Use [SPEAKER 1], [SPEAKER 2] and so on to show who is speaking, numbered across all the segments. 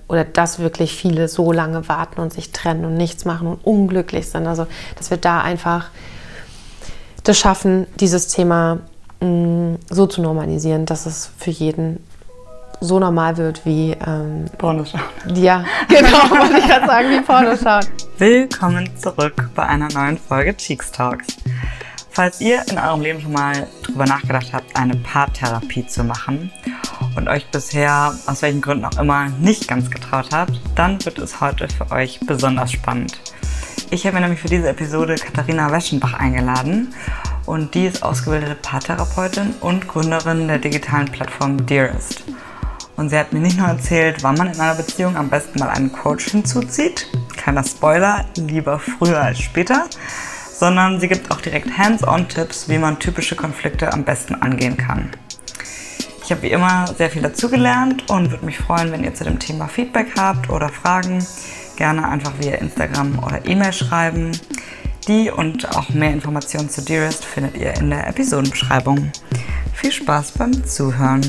[SPEAKER 1] oder dass wirklich viele so lange warten und sich trennen und nichts machen und unglücklich sind. Also, dass wir da einfach das schaffen, dieses Thema so zu normalisieren, dass es für jeden so normal wird wie
[SPEAKER 2] Pornoschauen.
[SPEAKER 1] Ja, genau, wollte ich gerade sagen, wie Pornoschauen.
[SPEAKER 2] Willkommen zurück bei einer neuen Folge Cheeks Talks. Falls ihr in eurem Leben schon mal drüber nachgedacht habt, eine Paartherapie zu machen und euch bisher aus welchen Gründen auch immer nicht ganz getraut habt, dann wird es heute für euch besonders spannend. Ich habe mir nämlich für diese Episode Katharina Weschenbach eingeladen und die ist ausgebildete Paartherapeutin und Gründerin der digitalen Plattform Dearest. Und sie hat mir nicht nur erzählt, wann man in einer Beziehung am besten mal einen Coach hinzuzieht, kleiner Spoiler, lieber früher als später, sondern sie gibt auch direkt Hands-on-Tipps, wie man typische Konflikte am besten angehen kann. Ich habe wie immer sehr viel dazugelernt und würde mich freuen, wenn ihr zu dem Thema Feedback habt oder Fragen. Gerne einfach via Instagram oder E-Mail schreiben. Die und auch mehr Informationen zu Dearest findet ihr in der Episodenbeschreibung. Viel Spaß beim Zuhören.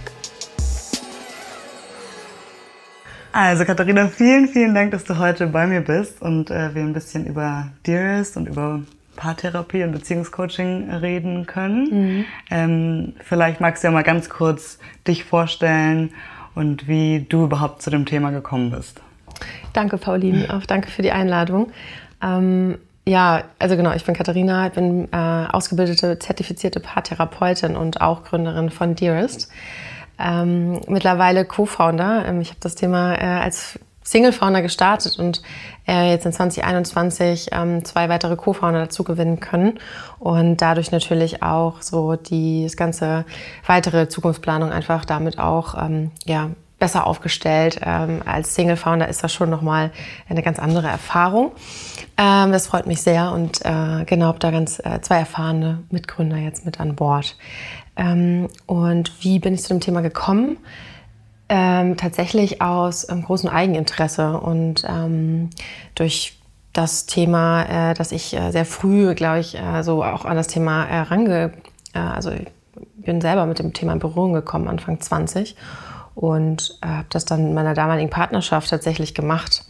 [SPEAKER 2] Also Katharina, vielen, vielen Dank, dass du heute bei mir bist und wir ein bisschen über Dearest und über Paartherapie und Beziehungscoaching reden können. Vielleicht magst du ja mal ganz kurz dich vorstellen und wie du überhaupt zu dem Thema gekommen bist.
[SPEAKER 1] Danke, Pauline, auch danke für die Einladung. Ja, also genau, ich bin Katharina, ich bin ausgebildete, zertifizierte Paartherapeutin und auch Gründerin von Dearest. Mittlerweile Co-Founder. Ich habe das Thema als Single-Founder gestartet und jetzt in 2021 2 weitere Co-Founder dazu gewinnen können und dadurch natürlich auch so das ganze weitere Zukunftsplanung einfach damit auch besser aufgestellt. Als Single-Founder ist das schon nochmal eine ganz andere Erfahrung. Das freut mich sehr und genau, habe da 2 erfahrene Mitgründer jetzt mit an Bord. Und wie bin ich zu dem Thema gekommen? Tatsächlich aus großem Eigeninteresse und durch das Thema, dass ich sehr früh, glaube ich, so auch an das Thema also ich bin selber mit dem Thema in Berührung gekommen, Anfang 20 und habe das dann in meiner damaligen Partnerschaft tatsächlich gemacht.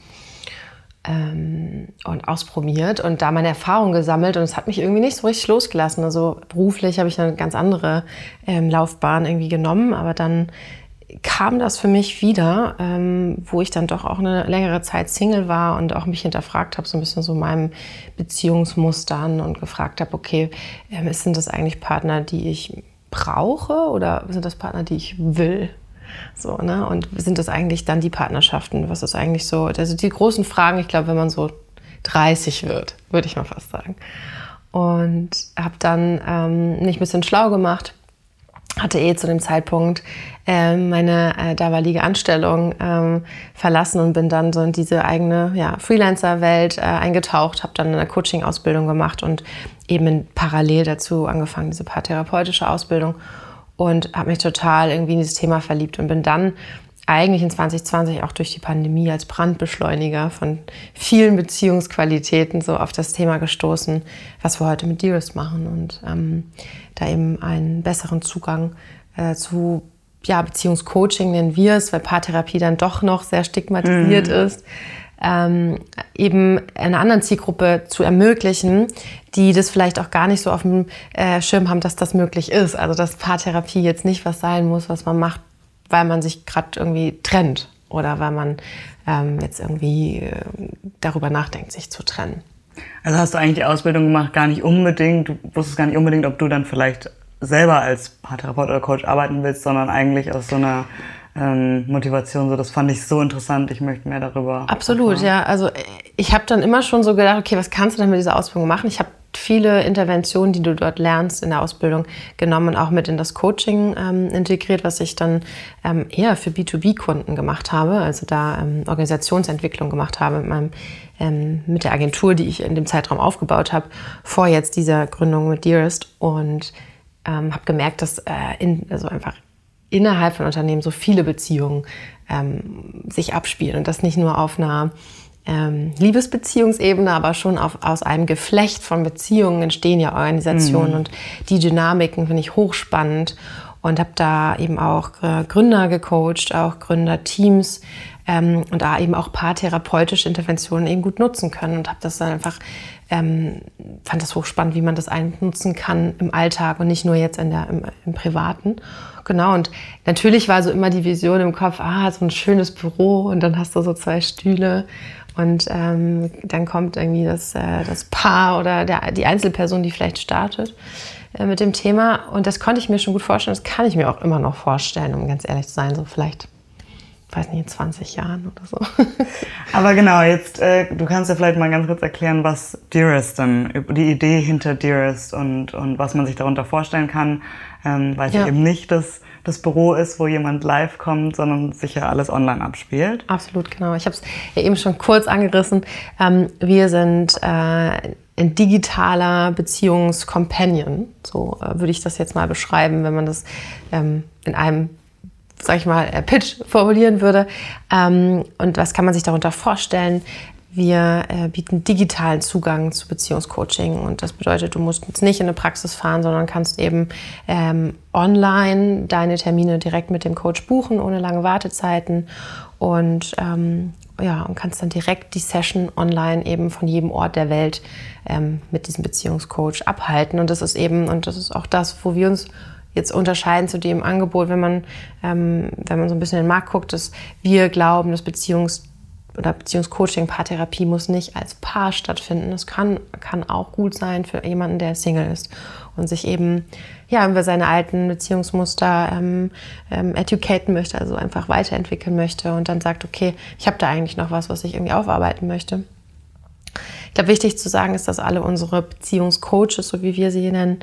[SPEAKER 1] Und ausprobiert und da meine Erfahrungen gesammelt und es hat mich irgendwie nicht so richtig losgelassen. Also beruflich habe ich eine ganz andere Laufbahn irgendwie genommen, aber dann kam das für mich wieder, wo ich dann doch auch eine längere Zeit Single war und auch mich hinterfragt habe, so ein bisschen so meinem Beziehungsmustern und gefragt habe, okay, sind das eigentlich Partner, die ich brauche oder sind das Partner, die ich will? So, ne? Und sind das eigentlich dann die Partnerschaften? Was ist eigentlich so? Also die großen Fragen, ich glaube, wenn man so 30 wird, würde ich mal fast sagen. Und habe dann mich ein bisschen schlau gemacht, hatte zu dem Zeitpunkt meine damalige Anstellung verlassen und bin dann so in diese eigene Freelancer-Welt eingetaucht, habe dann eine Coaching-Ausbildung gemacht und eben parallel dazu angefangen, diese paartherapeutische Ausbildung. Und habe mich total irgendwie in dieses Thema verliebt und bin dann eigentlich in 2020 auch durch die Pandemie als Brandbeschleuniger von vielen Beziehungsqualitäten so auf das Thema gestoßen, was wir heute mit Dearest machen und da eben einen besseren Zugang zu Beziehungscoaching nennen wir es, weil Paartherapie dann doch noch sehr stigmatisiert ist. Eben einer anderen Zielgruppe zu ermöglichen, die das vielleicht auch gar nicht so auf dem Schirm haben, dass das möglich ist. Also dass Paartherapie jetzt nicht was sein muss, was man macht, weil man sich gerade irgendwie trennt oder weil man jetzt irgendwie darüber nachdenkt, sich zu trennen.
[SPEAKER 2] Also hast du eigentlich die Ausbildung gemacht, du wusstest gar nicht unbedingt, ob du dann vielleicht selber als Paartherapeut oder Coach arbeiten willst, sondern eigentlich aus so einer Motivation, so das fand ich so interessant, ich möchte mehr darüber
[SPEAKER 1] Absolut, erfahren. Ja. Also ich habe dann immer schon so gedacht, okay, was kannst du denn mit dieser Ausbildung machen? Ich habe viele Interventionen, die du dort lernst in der Ausbildung, genommen und auch mit in das Coaching integriert, was ich dann eher für B2B-Kunden gemacht habe, also da Organisationsentwicklung gemacht habe mit der Agentur, die ich in dem Zeitraum aufgebaut habe, vor jetzt dieser Gründung mit Dearest und habe gemerkt, dass einfach innerhalb von Unternehmen so viele Beziehungen sich abspielen und das nicht nur auf einer Liebesbeziehungsebene, aber schon aus einem Geflecht von Beziehungen entstehen ja Organisationen und die Dynamiken finde ich hochspannend und habe da eben auch Gründer gecoacht, auch Gründerteams und da eben auch paartherapeutische Interventionen eben gut nutzen können und habe das dann einfach, fand das hochspannend, wie man das einnutzen kann im Alltag und nicht nur jetzt im Privaten. Genau, und natürlich war so immer die Vision im Kopf, so ein schönes Büro und dann hast du so 2 Stühle und dann kommt irgendwie das Paar oder die Einzelperson, die vielleicht startet mit dem Thema. Und das konnte ich mir schon gut vorstellen, das kann ich mir auch immer noch vorstellen, um ganz ehrlich zu sein, so vielleicht, weiß nicht, in 20 Jahren oder so.
[SPEAKER 2] Aber genau, jetzt, du kannst ja vielleicht mal ganz kurz erklären, was Dearest dann, die Idee hinter Dearest und was man sich darunter vorstellen kann, weil es ja eben nicht das Büro ist, wo jemand live kommt, sondern sich ja alles online abspielt.
[SPEAKER 1] Absolut, genau. Ich habe es ja eben schon kurz angerissen. Wir sind ein digitaler Beziehungscompanion, so würde ich das jetzt mal beschreiben, wenn man das in einem, sag ich mal, Pitch formulieren würde. Und was kann man sich darunter vorstellen? Wir bieten digitalen Zugang zu Beziehungscoaching und das bedeutet, du musst jetzt nicht in eine Praxis fahren, sondern kannst eben online deine Termine direkt mit dem Coach buchen, ohne lange Wartezeiten und kannst dann direkt die Session online eben von jedem Ort der Welt mit diesem Beziehungscoach abhalten. Und das ist auch das, wo wir uns jetzt unterscheiden zu dem Angebot, wenn man so ein bisschen in den Markt guckt, dass wir glauben, dass Beziehungscoaching, Paartherapie muss nicht als Paar stattfinden. Das kann auch gut sein für jemanden, der Single ist und sich eben über seine alten Beziehungsmuster educaten möchte, also einfach weiterentwickeln möchte und dann sagt, okay, ich habe da eigentlich noch was ich irgendwie aufarbeiten möchte. Ich glaube, wichtig zu sagen ist, dass alle unsere Beziehungscoaches, so wie wir sie nennen,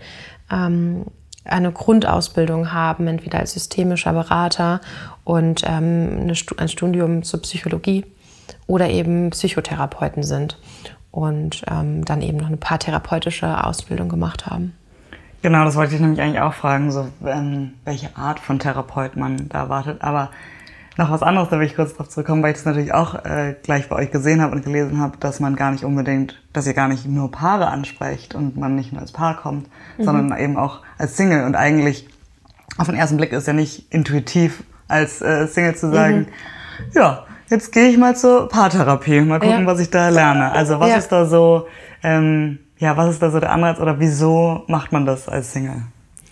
[SPEAKER 1] eine Grundausbildung haben, entweder als systemischer Berater und ein Studium zur Psychologie oder eben Psychotherapeuten sind und dann eben noch eine paartherapeutische Ausbildung gemacht haben.
[SPEAKER 2] Genau, das wollte ich nämlich eigentlich auch fragen, so welche Art von Therapeut man da erwartet. Aber noch was anderes, da will ich kurz drauf zurückkommen, weil ich das natürlich auch gleich bei euch gesehen habe und gelesen habe, dass ihr gar nicht nur Paare ansprecht und man nicht nur als Paar kommt, sondern eben auch als Single. Und eigentlich auf den ersten Blick ist ja nicht intuitiv als Single zu sagen, jetzt gehe ich mal zur Paartherapie, mal gucken, was ich da lerne. Also was ist da so, was ist da so der Anreiz oder wieso macht man das als Single?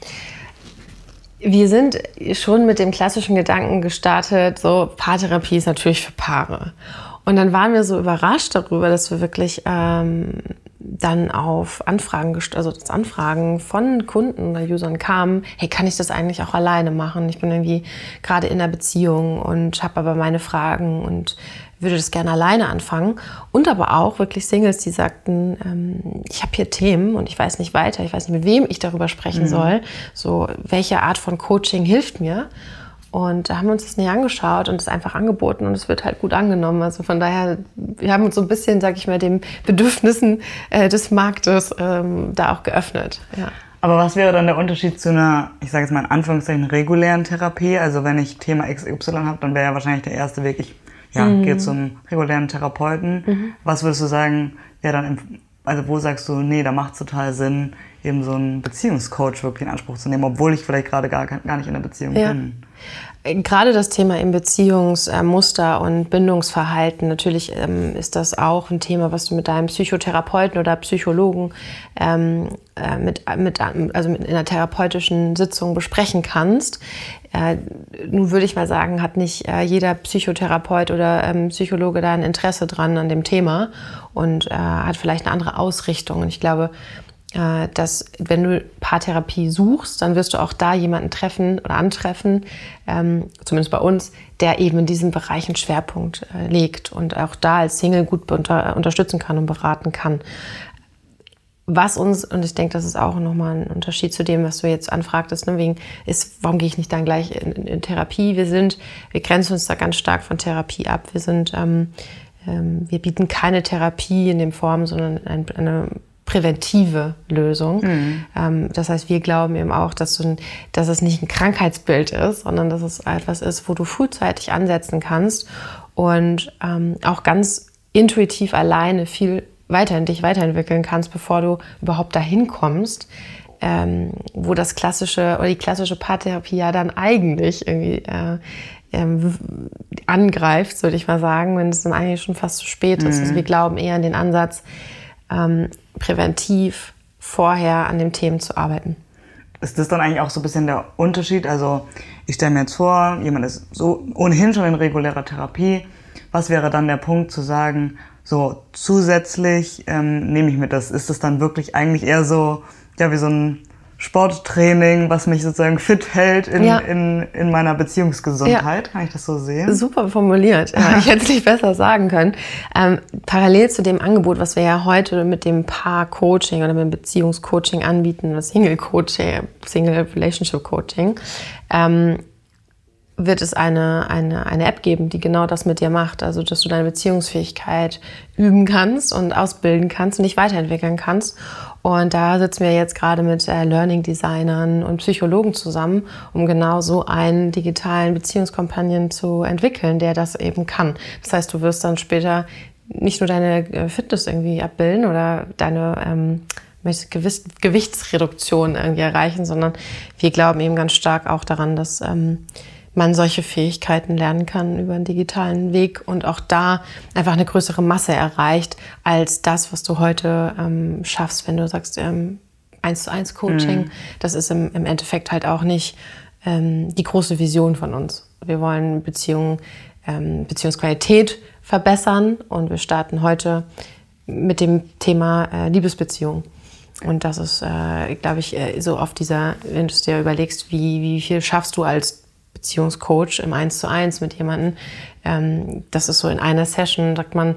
[SPEAKER 1] Wir sind schon mit dem klassischen Gedanken gestartet, so Paartherapie ist natürlich für Paare. Und dann waren wir so überrascht darüber, dass wir wirklich dann auf Anfragen von Kunden oder Usern kamen, hey, kann ich das eigentlich auch alleine machen? Ich bin irgendwie gerade in einer Beziehung und habe aber meine Fragen und würde das gerne alleine anfangen. Und aber auch wirklich Singles, die sagten, ich habe hier Themen und ich weiß nicht weiter, ich weiß nicht, mit wem ich darüber sprechen soll. So, welche Art von Coaching hilft mir? Und da haben wir uns das näher angeschaut und es einfach angeboten und es wird halt gut angenommen. Also von daher, wir haben uns so ein bisschen, sag ich mal, den Bedürfnissen des Marktes da auch geöffnet. Ja.
[SPEAKER 2] Aber was wäre dann der Unterschied zu einer, ich sage jetzt mal in Anführungszeichen, regulären Therapie? Also wenn ich Thema XY habe, dann wäre ja wahrscheinlich der erste Weg, ich gehe zum regulären Therapeuten. Was würdest du sagen, wo sagst du, nee, da macht es total Sinn, eben so einen Beziehungscoach wirklich in Anspruch zu nehmen, obwohl ich vielleicht gerade gar nicht in einer Beziehung bin?
[SPEAKER 1] Gerade das Thema im Beziehungsmuster und Bindungsverhalten, natürlich ist das auch ein Thema, was du mit deinem Psychotherapeuten oder Psychologen in einer therapeutischen Sitzung besprechen kannst. Nun würde ich mal sagen, hat nicht jeder Psychotherapeut oder Psychologe da ein Interesse dran an dem Thema und hat vielleicht eine andere Ausrichtung. Und ich glaube, dass wenn du Paartherapie suchst, dann wirst du auch da jemanden treffen oder antreffen, zumindest bei uns, der eben in diesem Bereich einen Schwerpunkt legt und auch da als Single gut unterstützen kann und beraten kann. Und ich denke, das ist auch nochmal ein Unterschied zu dem, was du jetzt anfragtest, warum gehe ich nicht dann gleich in Therapie? Wir grenzen uns da ganz stark von Therapie ab. Wir bieten keine Therapie in dem Form, sondern eine präventive Lösung. Das heißt, wir glauben eben auch, dass es nicht ein Krankheitsbild ist, sondern dass es etwas ist, wo du frühzeitig ansetzen kannst und auch ganz intuitiv alleine viel dich weiterentwickeln kannst, bevor du überhaupt dahin kommst, wo die klassische Paartherapie ja dann eigentlich irgendwie angreift, würde ich mal sagen, wenn es dann eigentlich schon fast zu spät ist. Also wir glauben eher an den Ansatz, präventiv vorher an den Themen zu arbeiten.
[SPEAKER 2] Ist das dann eigentlich auch so ein bisschen der Unterschied? Also ich stelle mir jetzt vor, jemand ist so ohnehin schon in regulärer Therapie. Was wäre dann der Punkt zu sagen, so zusätzlich nehme ich mir das? Ist das dann wirklich eigentlich eher so, ja, wie so ein Sporttraining, was mich sozusagen fit hält in meiner Beziehungsgesundheit? Ja. Kann ich das so sehen?
[SPEAKER 1] Super formuliert. Ja, ich hätte es nicht besser sagen können. Parallel zu dem Angebot, was wir ja heute mit dem Paar-Coaching oder mit dem Beziehungscoaching anbieten, das Single-Coaching, Single-Relationship-Coaching, wird es eine App geben, die genau das mit dir macht. Also, dass du deine Beziehungsfähigkeit üben kannst und ausbilden kannst und dich weiterentwickeln kannst. Und da sitzen wir jetzt gerade mit Learning-Designern und Psychologen zusammen, um genau so einen digitalen Beziehungskompagnon zu entwickeln, der das eben kann. Das heißt, du wirst dann später nicht nur deine Fitness irgendwie abbilden oder deine Gewichtsreduktion irgendwie erreichen, sondern wir glauben eben ganz stark auch daran, dass man solche Fähigkeiten lernen kann über einen digitalen Weg und auch da einfach eine größere Masse erreicht als das, was du heute schaffst, wenn du sagst 1:1 Coaching. Das ist im Endeffekt halt auch nicht die große Vision von uns. Wir wollen Beziehungsqualität verbessern und wir starten heute mit dem Thema Liebesbeziehung. Und das ist, glaube ich, so auf dieser, wenn du es dir überlegst, wie viel schaffst du als Beziehungscoach im 1:1 mit jemandem. Das ist so in einer Session, sagt man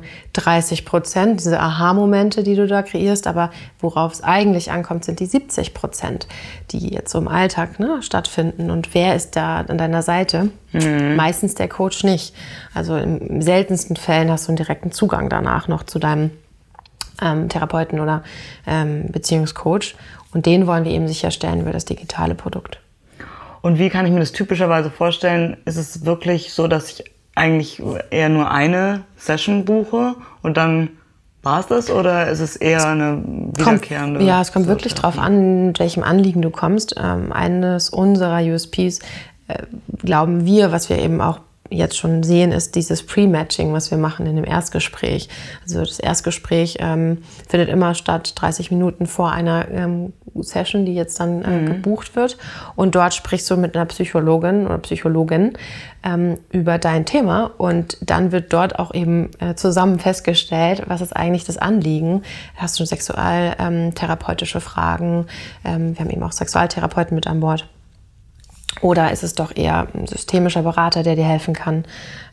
[SPEAKER 1] 30%, diese Aha-Momente, die du da kreierst. Aber worauf es eigentlich ankommt, sind die 70%, die jetzt so im Alltag stattfinden. Und wer ist da an deiner Seite? Meistens der Coach nicht. Also im seltensten Fällen hast du einen direkten Zugang danach noch zu deinem Therapeuten oder Beziehungscoach. Und den wollen wir eben sicherstellen über das digitale Produkt.
[SPEAKER 2] Und wie kann ich mir das typischerweise vorstellen? Ist es wirklich so, dass ich eigentlich eher nur eine Session buche und dann war es das? Oder ist es eher eine wiederkehrende?
[SPEAKER 1] Es kommt wirklich drauf an, mit welchem Anliegen du kommst. Eines unserer USPs, glauben wir, was wir eben auch jetzt schon sehen, ist dieses Pre-Matching, was wir machen in dem Erstgespräch. Also das Erstgespräch findet immer statt 30 Minuten vor einer Session, die jetzt dann gebucht wird. Und dort sprichst du mit einer Psychologin oder Psychologin über dein Thema. Und dann wird dort auch eben zusammen festgestellt, was ist eigentlich das Anliegen. Hast du sexualtherapeutische Fragen? Wir haben eben auch Sexualtherapeuten mit an Bord. Oder ist es doch eher ein systemischer Berater, der dir helfen kann?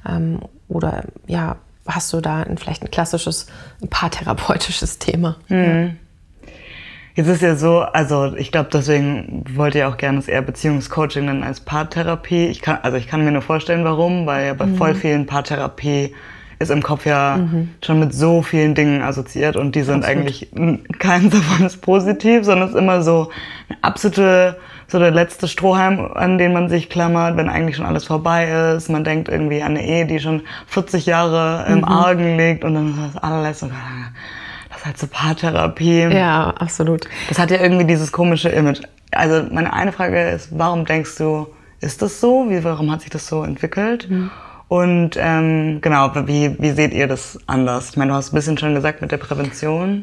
[SPEAKER 1] Oder hast du da vielleicht ein klassisches paartherapeutisches Thema?
[SPEAKER 2] Jetzt ist ja so, also ich glaube, deswegen wollt ihr auch gerne das eher Beziehungscoaching dann als Paartherapie. Ich kann mir nur vorstellen, warum, weil ja bei voll vielen Paartherapie ist im Kopf schon mit so vielen Dingen assoziiert und die sind eigentlich, keins davon ist positiv, sondern es ist immer so eine absolute, so der letzte Strohhalm, an den man sich klammert, wenn eigentlich schon alles vorbei ist. Man denkt irgendwie an eine Ehe, die schon 40 Jahre im Argen liegt und dann ist das allerletzte, das ist halt so Paartherapie.
[SPEAKER 1] Ja, absolut.
[SPEAKER 2] Das hat ja irgendwie dieses komische Image. Also meine eine Frage ist, warum denkst du, ist das so? Warum hat sich das so entwickelt? Und genau, wie seht ihr das anders? Ich meine, du hast ein bisschen schon gesagt mit der Prävention.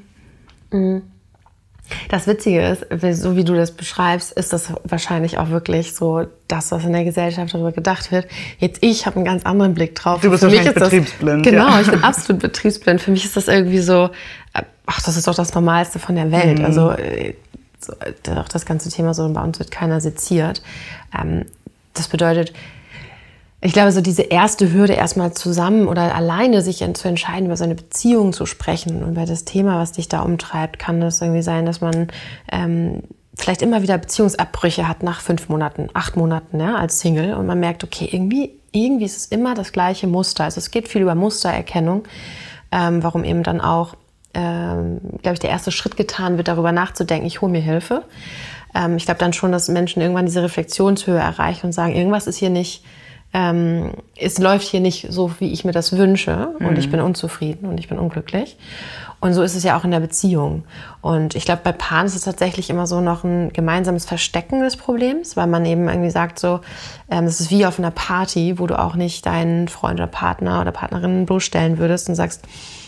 [SPEAKER 1] Das Witzige ist, so wie du das beschreibst, ist das wahrscheinlich auch wirklich so das, was in der Gesellschaft darüber gedacht wird. Ich habe einen ganz anderen Blick drauf.
[SPEAKER 2] Du bist wahrscheinlich betriebsblind.
[SPEAKER 1] Genau, ich bin absolut betriebsblind. Für mich ist das irgendwie so, das ist doch das Normalste von der Welt. Also auch das ganze Thema so, bei uns wird keiner seziert. Das bedeutet, ich glaube, so diese erste Hürde erstmal zusammen oder alleine sich zu entscheiden, über seine Beziehung zu sprechen und über das Thema, was dich da umtreibt, kann das irgendwie sein, dass man vielleicht immer wieder Beziehungsabbrüche hat nach 5 Monaten, 8 Monaten als Single und man merkt, okay, irgendwie ist es immer das gleiche Muster. Also es geht viel über Mustererkennung, warum eben dann auch, glaube ich, der erste Schritt getan wird, darüber nachzudenken, ich hole mir Hilfe. Ich glaube dann schon, dass Menschen irgendwann diese Reflexionshöhe erreichen und sagen, irgendwas ist hier nicht es läuft hier nicht so, wie ich mir das wünsche und ich bin unzufrieden und ich bin unglücklich. Und so ist es ja auch in der Beziehung. Und ich glaube, bei Paaren ist es tatsächlich immer so noch ein gemeinsames Verstecken des Problems, weil man eben irgendwie sagt so, es ist wie auf einer Party, wo du auch nicht deinen Freund oder Partner oder Partnerin bloßstellen würdest und sagst,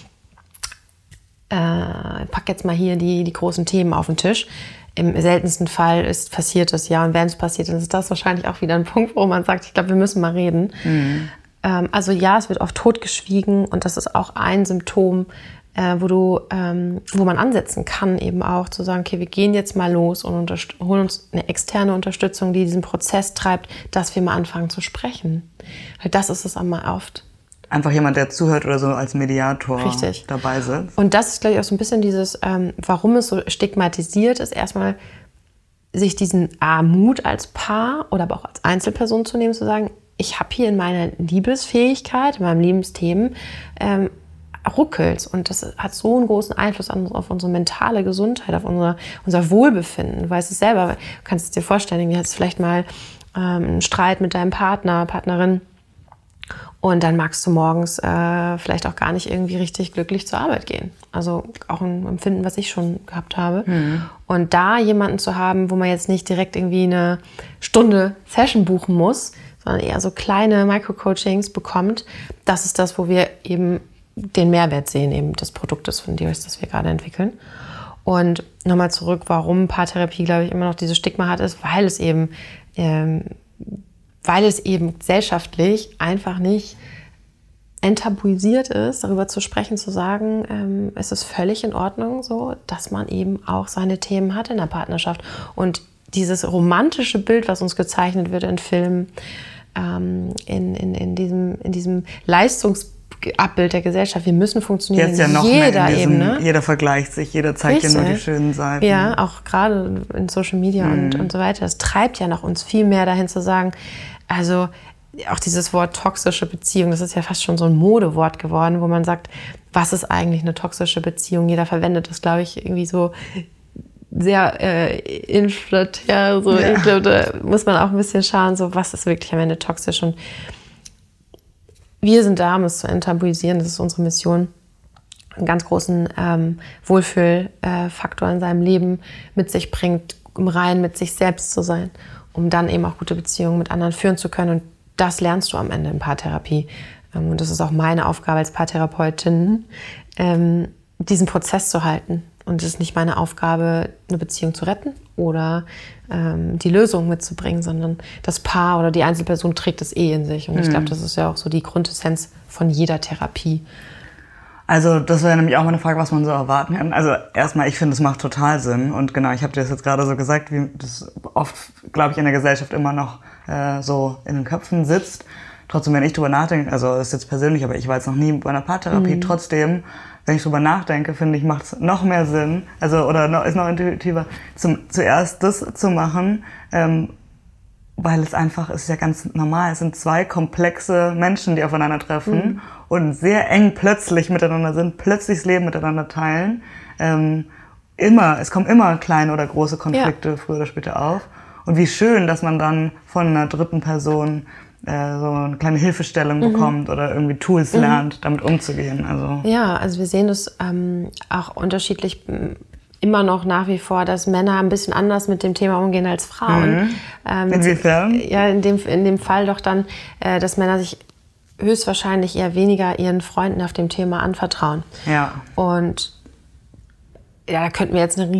[SPEAKER 1] pack jetzt mal hier die großen Themen auf den Tisch. Im seltensten Fall passiert das ja. Und wenn es passiert, dann ist das wahrscheinlich auch wieder ein Punkt, wo man sagt, ich glaube, wir müssen mal reden. Also ja, es wird oft totgeschwiegen und das ist auch ein Symptom, wo man ansetzen kann, eben auch zu sagen, okay, wir gehen jetzt mal los und holen uns eine externe Unterstützung, die diesen Prozess treibt, dass wir mal anfangen zu sprechen. Weil das ist es einmal oft.
[SPEAKER 2] Einfach jemand, der zuhört oder so als Mediator
[SPEAKER 1] Richtig.
[SPEAKER 2] dabei sitzt.
[SPEAKER 1] Und das ist, glaube ich, auch so ein bisschen dieses, warum es so stigmatisiert ist, erstmal sich diesen Mut als Paar oder aber auch als Einzelperson zu nehmen, zu sagen, ich habe hier in meiner Liebesfähigkeit, in meinem Lebensthemen, ruckelt. Und das hat so einen großen Einfluss auf unsere mentale Gesundheit, auf unser Wohlbefinden. Du weißt es selber, du kannst es dir vorstellen, du hast vielleicht mal einen Streit mit deinem Partner, Partnerin und dann magst du morgens vielleicht auch gar nicht irgendwie richtig glücklich zur Arbeit gehen. Also auch ein Empfinden, was ich schon gehabt habe. Und da jemanden zu haben, wo man jetzt nicht direkt irgendwie eine Stunde Session buchen muss, sondern eher so kleine Micro-Coachings bekommt, das ist das, wo wir eben den Mehrwert sehen, eben des Produktes von Dearest, das wir gerade entwickeln. Und nochmal zurück, warum Paartherapie, glaube ich, immer noch dieses Stigma hat, ist, weil es eben gesellschaftlich einfach nicht enttabuisiert ist, darüber zu sprechen, zu sagen, es ist völlig in Ordnung so, dass man eben auch seine Themen hat in der Partnerschaft. Und dieses romantische Bild, was uns gezeichnet wird in Filmen, in diesem Leistungsabbild der Gesellschaft, wir müssen funktionieren
[SPEAKER 2] jetzt ja noch
[SPEAKER 1] jeder Ebene.
[SPEAKER 2] Jeder vergleicht sich, jeder zeigt dir nur die schönen Seiten.
[SPEAKER 1] Ja, auch gerade in Social Media und so weiter. Das treibt ja noch uns viel mehr dahin zu sagen, also auch dieses Wort toxische Beziehung, das ist ja fast schon so ein Modewort geworden, wo man sagt, was ist eigentlich eine toxische Beziehung? Jeder verwendet das, glaube ich, irgendwie so sehr inflationär. So. Ja. Ich glaube, da muss man auch ein bisschen schauen, so, was ist wirklich am Ende toxisch. Und wir sind da, um es zu enttabuisieren. Das ist unsere Mission, einen ganz großen Wohlfühlfaktor in seinem Leben mit sich bringt, im Reinen mit sich selbst zu sein, um dann eben auch gute Beziehungen mit anderen führen zu können. Und das lernst du am Ende in Paartherapie. Und das ist auch meine Aufgabe als Paartherapeutin, diesen Prozess zu halten. Und es ist nicht meine Aufgabe, eine Beziehung zu retten oder die Lösung mitzubringen, sondern das Paar oder die Einzelperson trägt es in sich. Und ich glaube, das ist ja auch so die Grundessenz von jeder Therapie.
[SPEAKER 2] Also das wäre nämlich auch mal eine Frage, was man so erwarten kann. Also erstmal, ich finde, es macht total Sinn. Und genau, ich habe dir das jetzt gerade so gesagt, wie das oft, glaube ich, in der Gesellschaft immer noch so in den Köpfen sitzt. Trotzdem, wenn ich drüber nachdenke, also das ist jetzt persönlich, aber ich war jetzt noch nie bei einer Paartherapie, trotzdem, wenn ich drüber nachdenke, finde ich, macht es noch mehr Sinn, also ist noch intuitiver, zuerst das zu machen, weil es einfach ist ja ganz normal. Es sind zwei komplexe Menschen, die aufeinandertreffen und sehr eng plötzlich miteinander sind, plötzlich das Leben miteinander teilen. Es kommen immer kleine oder große Konflikte früher oder später auf. Und wie schön, dass man dann von einer dritten Person so eine kleine Hilfestellung bekommt oder irgendwie Tools lernt, damit umzugehen.
[SPEAKER 1] Also wir sehen das auch unterschiedlich immer noch nach wie vor, dass Männer ein bisschen anders mit dem Thema umgehen als Frauen.
[SPEAKER 2] Inwiefern?
[SPEAKER 1] Ja, in dem Fall doch dann, dass Männer sich höchstwahrscheinlich eher weniger ihren Freunden auf dem Thema anvertrauen.
[SPEAKER 2] Ja.
[SPEAKER 1] Und ja, da könnten wir jetzt nochmal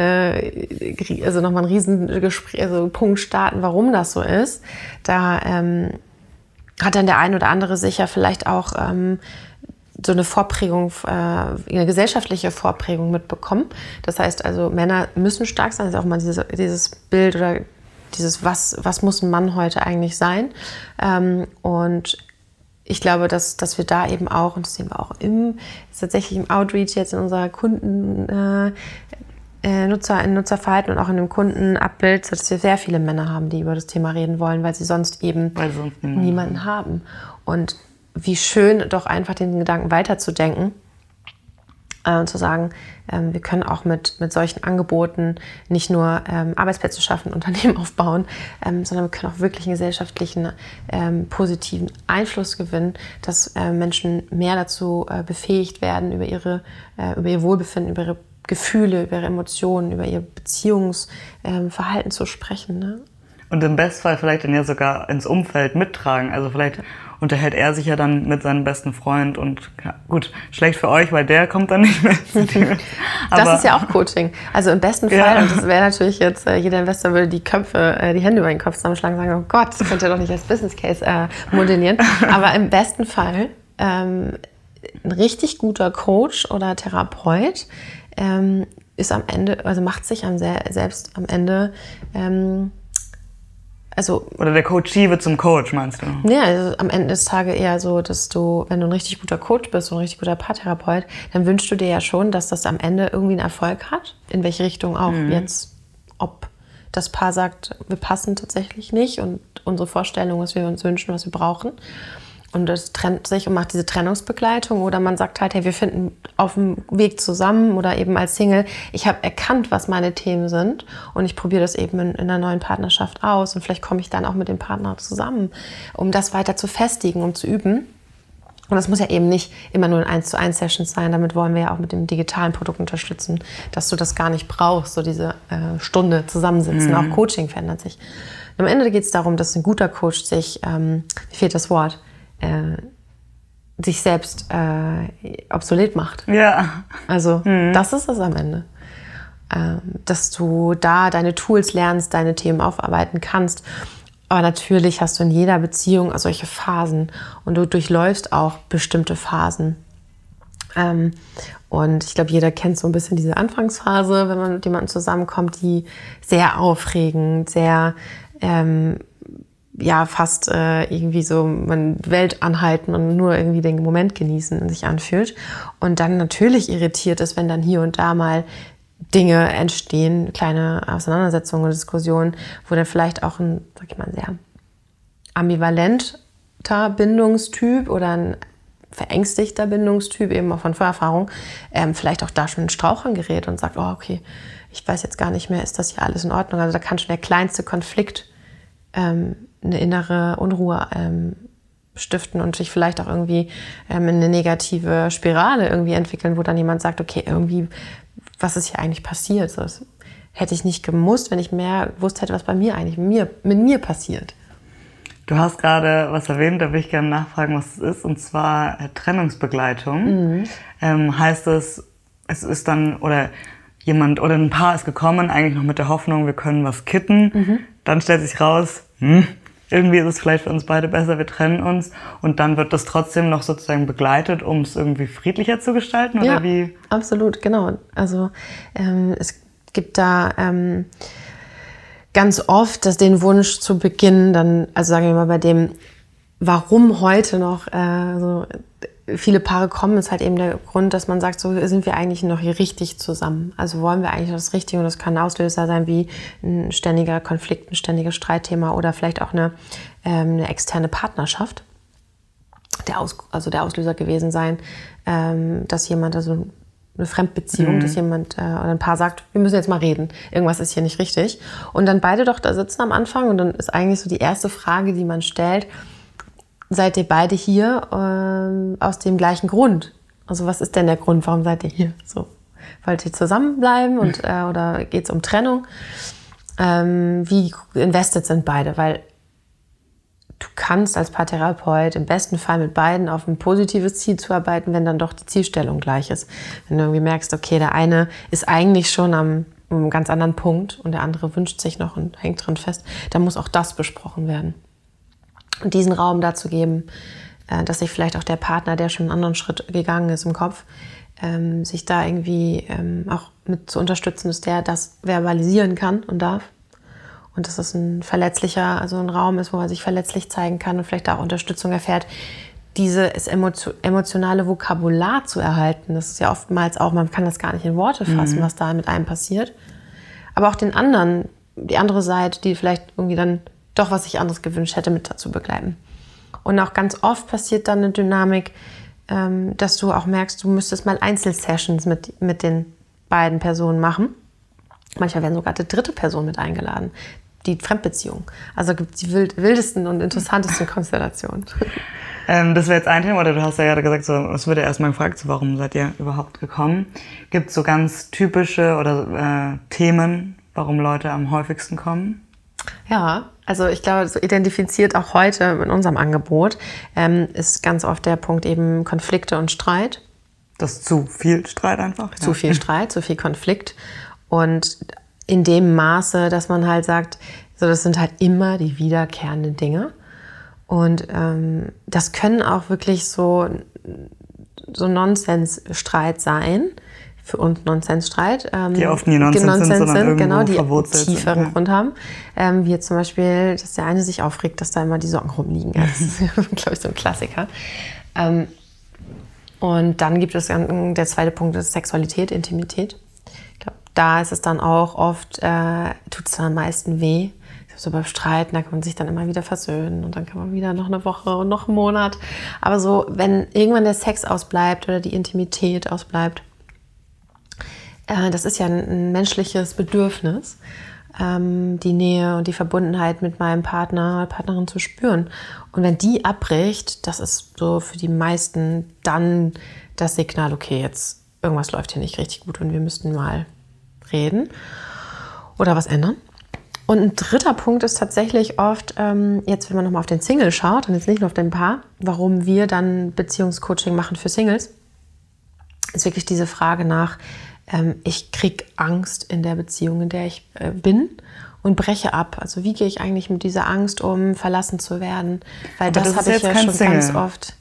[SPEAKER 1] einen riesen Gespräch, Punkt starten, warum das so ist. Da hat dann der ein oder andere sicher vielleicht auch so eine Vorprägung, eine gesellschaftliche Vorprägung mitbekommen. Das heißt also, Männer müssen stark sein. Das ist auch mal dieses Bild oder dieses, was muss ein Mann heute eigentlich sein? Und ich glaube, dass wir da eben auch, und das sehen wir auch tatsächlich im Outreach jetzt in unserer Nutzerverhalten und auch in dem Kundenabbild, dass wir sehr viele Männer haben, die über das Thema reden wollen, weil sie sonst eben niemanden haben. Und wie schön doch einfach den Gedanken weiterzudenken, Zu sagen, wir können auch mit solchen Angeboten nicht nur Arbeitsplätze schaffen, Unternehmen aufbauen, sondern wir können auch wirklich einen gesellschaftlichen positiven Einfluss gewinnen, dass Menschen mehr dazu befähigt werden, über ihr Wohlbefinden, über ihre Gefühle, über ihre Emotionen, über ihr Beziehungsverhalten zu sprechen. Ne?
[SPEAKER 2] Und im Bestfall vielleicht dann ja sogar ins Umfeld mittragen. Also vielleicht unterhält er sich ja dann mit seinem besten Freund und ja, gut, schlecht für euch, weil der kommt dann nicht mehr.
[SPEAKER 1] Das ist ja auch Coaching. Also im besten Fall, und das wäre natürlich jetzt, jeder Investor würde die Hände über den Kopf zusammenschlagen und sagen, oh Gott, das könnt ihr doch nicht als Business Case modellieren. Aber im besten Fall ein richtig guter Coach oder Therapeut ist am Ende, also macht sich selbst am Ende
[SPEAKER 2] oder der Coachee wird zum Coach, meinst du?
[SPEAKER 1] Ja, also am Ende des Tages eher so, dass du, wenn du ein richtig guter Coach bist und ein richtig guter Paartherapeut, dann wünschst du dir ja schon, dass das am Ende irgendwie einen Erfolg hat. In welche Richtung auch. Jetzt, ob das Paar sagt, wir passen tatsächlich nicht und unsere Vorstellung, was wir uns wünschen, was wir brauchen. Und das trennt sich und macht diese Trennungsbegleitung. Oder man sagt halt, hey, wir finden auf dem Weg zusammen oder eben als Single, ich habe erkannt, was meine Themen sind und ich probiere das eben in einer neuen Partnerschaft aus und vielleicht komme ich dann auch mit dem Partner zusammen, um das weiter zu festigen, um zu üben. Und das muss ja eben nicht immer nur ein 1:1 Sessions sein. Damit wollen wir ja auch mit dem digitalen Produkt unterstützen, dass du das gar nicht brauchst, so diese Stunde zusammensitzen. Auch Coaching verändert sich. Und am Ende geht es darum, dass ein guter Coach sich, mir fehlt das Wort, sich selbst obsolet macht.
[SPEAKER 2] Ja.
[SPEAKER 1] Also das ist es am Ende. Dass du da deine Tools lernst, deine Themen aufarbeiten kannst. Aber natürlich hast du in jeder Beziehung solche Phasen und du durchläufst auch bestimmte Phasen. Und ich glaube, jeder kennt so ein bisschen diese Anfangsphase, wenn man mit jemandem zusammenkommt, die sehr aufregend, sehr fast irgendwie so man Welt anhalten und nur irgendwie den Moment genießen sich anfühlt. Und dann natürlich irritiert ist, wenn dann hier und da mal Dinge entstehen, kleine Auseinandersetzungen und Diskussionen, wo dann vielleicht auch ein, sag ich mal, sehr ambivalenter Bindungstyp oder ein verängstigter Bindungstyp, eben auch von Vorerfahrung, vielleicht auch da schon in Straucheln gerät und sagt, oh okay, ich weiß jetzt gar nicht mehr, ist das hier alles in Ordnung? Also da kann schon der kleinste Konflikt eine innere Unruhe stiften und sich vielleicht auch irgendwie in eine negative Spirale irgendwie entwickeln, wo dann jemand sagt, okay, irgendwie, was ist hier eigentlich passiert? So, das hätte ich nicht gemusst, wenn ich mehr gewusst hätte, was bei mir eigentlich mit mir passiert.
[SPEAKER 2] Du hast gerade was erwähnt, da will ich gerne nachfragen, was es ist, und zwar Trennungsbegleitung. Heißt es ist dann, oder jemand oder ein Paar ist gekommen, eigentlich noch mit der Hoffnung, wir können was kitten. Dann stellt sich raus, irgendwie ist es vielleicht für uns beide besser, wir trennen uns. Und dann wird das trotzdem noch sozusagen begleitet, um es irgendwie friedlicher zu gestalten? Oder
[SPEAKER 1] ja,
[SPEAKER 2] wie?
[SPEAKER 1] Absolut, genau. Also es gibt da ganz oft den Wunsch zu Beginn, dann, also sagen wir mal bei dem, warum heute noch so viele Paare kommen, ist halt eben der Grund, dass man sagt, so sind wir eigentlich noch hier richtig zusammen. Also wollen wir eigentlich das Richtige, und das kann ein Auslöser sein wie ein ständiger Konflikt, ein ständiges Streitthema oder vielleicht auch eine externe Partnerschaft. Der Auslöser gewesen sein, dass jemand, also eine Fremdbeziehung, dass jemand oder ein Paar sagt, wir müssen jetzt mal reden, irgendwas ist hier nicht richtig. Und dann beide doch da sitzen am Anfang und dann ist eigentlich so die erste Frage, die man stellt, seid ihr beide hier aus dem gleichen Grund? Also was ist denn der Grund, warum seid ihr hier? So, wollt ihr zusammenbleiben oder geht es um Trennung? Wie invested sind beide? Weil du kannst als Paartherapeut im besten Fall mit beiden auf ein positives Ziel zuarbeiten, wenn dann doch die Zielstellung gleich ist. Wenn du irgendwie merkst, okay, der eine ist eigentlich schon am einem ganz anderen Punkt und der andere wünscht sich noch und hängt drin fest, dann muss auch das besprochen werden. Und diesen Raum dazu geben, dass sich vielleicht auch der Partner, der schon einen anderen Schritt gegangen ist im Kopf, sich da irgendwie auch mit zu unterstützen, dass der das verbalisieren kann und darf. Und dass es ein verletzlicher, also ein Raum ist, wo man sich verletzlich zeigen kann und vielleicht auch Unterstützung erfährt, dieses emotionale Vokabular zu erhalten. Das ist ja oftmals auch, man kann das gar nicht in Worte fassen, was da mit einem passiert. Aber auch den anderen, die andere Seite, die vielleicht irgendwie dann doch was sich anderes gewünscht hätte, mit dazu begleiten. Und auch ganz oft passiert dann eine Dynamik, dass du auch merkst, du müsstest mal Einzelsessions mit den beiden Personen machen. Manchmal werden sogar die dritte Person mit eingeladen, die Fremdbeziehung. Also gibt es die wildesten und interessantesten Konstellationen.
[SPEAKER 2] Das wäre jetzt ein Thema, oder du hast ja gerade gesagt, so, es wird ja erstmal gefragt, so, warum seid ihr überhaupt gekommen? Gibt es so ganz typische oder Themen, warum Leute am häufigsten kommen?
[SPEAKER 1] Ja, also ich glaube, so identifiziert auch heute in unserem Angebot ist ganz oft der Punkt eben Konflikte und Streit.
[SPEAKER 2] Das ist zu viel Streit einfach?
[SPEAKER 1] Zu viel Streit, zu viel Konflikt. Und in dem Maße, dass man halt sagt, so, das sind halt immer die wiederkehrenden Dinge. Und das können auch wirklich so Nonsensstreit sein. Für uns Nonsensstreit.
[SPEAKER 2] Die oft nie Nonsens sind, sondern irgendwo
[SPEAKER 1] genau, die
[SPEAKER 2] verwurzelt
[SPEAKER 1] einen tieferen
[SPEAKER 2] sind,
[SPEAKER 1] Grund haben. Wie jetzt zum Beispiel, dass der eine sich aufregt, dass da immer die Socken rumliegen. Das ist, glaube ich, so ein Klassiker. Und dann gibt es der zweite Punkt, ist Sexualität, Intimität. Ich glaube, da ist es dann auch oft, tut es dann am meisten weh. So beim Streiten, da kann man sich dann immer wieder versöhnen und dann kann man wieder noch eine Woche und noch einen Monat. Aber so, wenn irgendwann der Sex ausbleibt oder die Intimität ausbleibt, das ist ja ein menschliches Bedürfnis, die Nähe und die Verbundenheit mit meinem Partner oder Partnerin zu spüren. Und wenn die abbricht, das ist so für die meisten dann das Signal, okay, jetzt irgendwas läuft hier nicht richtig gut und wir müssten mal reden oder was ändern. Und ein dritter Punkt ist tatsächlich oft, jetzt wenn man nochmal auf den Single schaut und jetzt nicht nur auf den Paar, warum wir dann Beziehungscoaching machen für Singles, ist wirklich diese Frage nach, ich kriege Angst in der Beziehung, in der ich bin und breche ab. Also wie gehe ich eigentlich mit dieser Angst um, verlassen zu werden? Weil
[SPEAKER 2] aber
[SPEAKER 1] das habe ich ja schon
[SPEAKER 2] Single.
[SPEAKER 1] Ganz oft.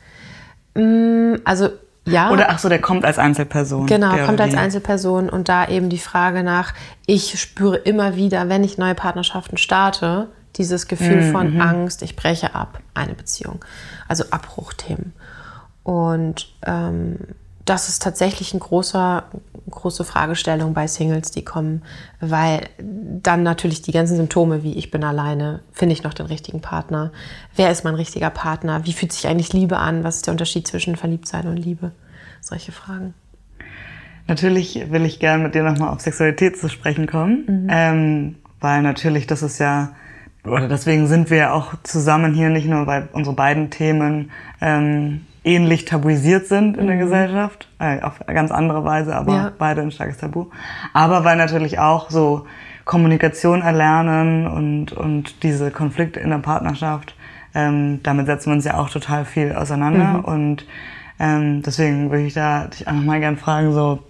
[SPEAKER 1] Also ja.
[SPEAKER 2] Oder ach so, der kommt als Einzelperson.
[SPEAKER 1] Genau, kommt als Einzelperson und da eben die Frage nach, ich spüre immer wieder, wenn ich neue Partnerschaften starte, dieses Gefühl von Angst, ich breche ab, eine Beziehung. Also Abbruchthemen. Und das ist tatsächlich eine große Fragestellung bei Singles, die kommen, weil dann natürlich die ganzen Symptome wie ich bin alleine, finde ich noch den richtigen Partner, wer ist mein richtiger Partner, wie fühlt sich eigentlich Liebe an, was ist der Unterschied zwischen Verliebtsein und Liebe, solche Fragen.
[SPEAKER 2] Natürlich will ich gerne mit dir nochmal auf Sexualität zu sprechen kommen, weil natürlich das ist ja, oder deswegen sind wir ja auch zusammen hier, nicht nur weil unsere beiden Themen ähnlich tabuisiert sind in der Gesellschaft, auf eine ganz andere Weise, aber beide ein starkes Tabu. Aber weil natürlich auch so Kommunikation erlernen und diese Konflikte in der Partnerschaft, damit setzen wir uns ja auch total viel auseinander. Und deswegen würde ich da dich auch nochmal gerne fragen, so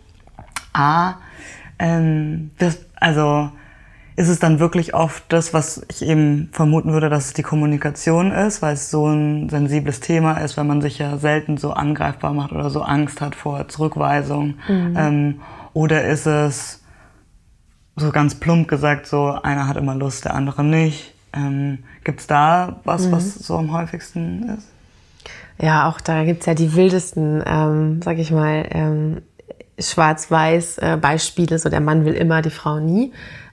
[SPEAKER 2] ist es dann wirklich oft das, was ich eben vermuten würde, dass es die Kommunikation ist, weil es so ein sensibles Thema ist, weil man sich ja selten so angreifbar macht oder so Angst hat vor Zurückweisung? Oder ist es so ganz plump gesagt, so einer hat immer Lust, der andere nicht? Gibt es da was so am häufigsten ist?
[SPEAKER 1] Ja, auch da gibt's ja die wildesten, sag ich mal, schwarz-weiß Beispiele, so der Mann will immer, die Frau nie.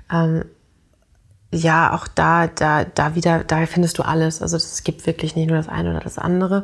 [SPEAKER 1] Ja, auch da wieder, da findest du alles. Also es gibt wirklich nicht nur das eine oder das andere.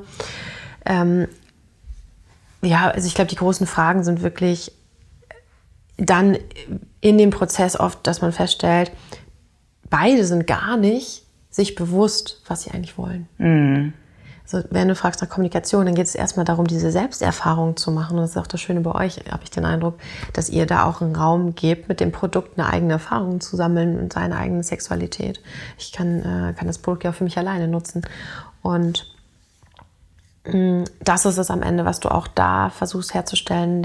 [SPEAKER 1] Ja, also ich glaube, die großen Fragen sind wirklich dann in dem Prozess oft, dass man feststellt, beide sind gar nicht sich bewusst, was sie eigentlich wollen. Also wenn du fragst nach Kommunikation, dann geht es erstmal darum, diese Selbsterfahrung zu machen. Und das ist auch das Schöne bei euch, habe ich den Eindruck, dass ihr da auch einen Raum gebt, mit dem Produkt eine eigene Erfahrung zu sammeln und seine eigene Sexualität. Ich kann das Produkt ja auch für mich alleine nutzen. Und das ist es am Ende, was du auch da versuchst herzustellen,